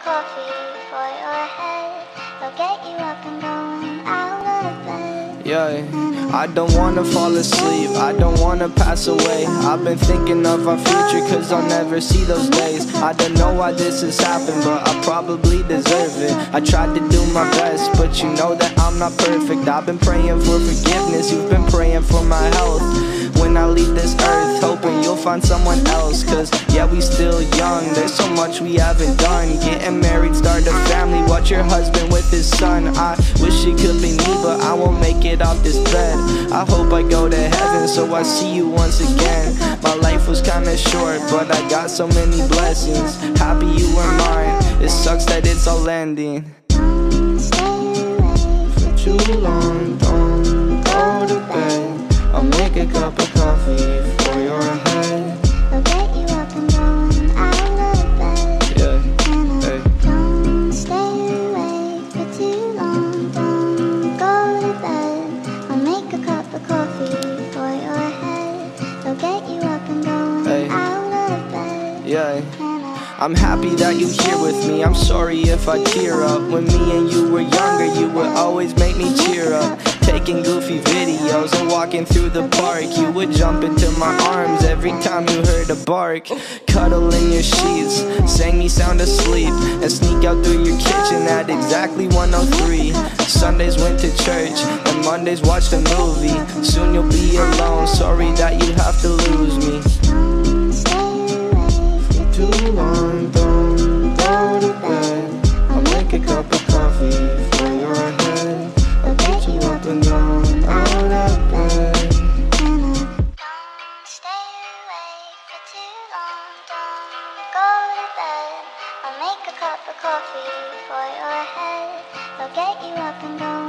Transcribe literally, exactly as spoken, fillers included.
coffee for your head. They'll get you up and going out of bed. Yeah, I don't wanna fall asleep, I don't wanna pass away. I've been thinking of our future cause I'll never see those days. I don't know why this has happened, but I probably deserve it. I tried to do my best, but you know that I'm not perfect. I've been praying for forgiveness, you've been praying for my health. When I leave this earth, hoping you'll find someone else. Cause yeah, we still young, there's so much we haven't done. Getting married, start a family, watch your husband with his son. I wish it could be me, but I won't make it off this bed. I hope I go to heaven, so I see you once again. My life was kinda short, but I got so many blessings. Happy you were mine, it sucks that it's all ending. For too long, don't go to bed. I'll make a cup of coffee for your head. They'll get you up and going out of bed. Yeah, And hey. don't stay awake for too long. Don't go to bed. I'll make a cup of coffee for your head. They'll get you up and going Hey. out of bed. Yeah. I'm happy that you're here with me, I'm sorry if I tear up. When me and you were younger, you would always make me cheer up. Taking goofy videos and walking through the park, you would jump into my arms every time you heard a bark. Cuddle in your sheets, sang me sound asleep, and sneak out through your kitchen at exactly one oh three. Sundays went to church, and Mondays watched a movie. Soon you'll be alone, sorry that you have to lose me. Too long, don't go to bed. I'll make a cup of coffee for your head. I'll get you up and down out of bed. Don't stay awake for too long. Don't go to bed. I'll make a cup of coffee for your head. They'll get you up and going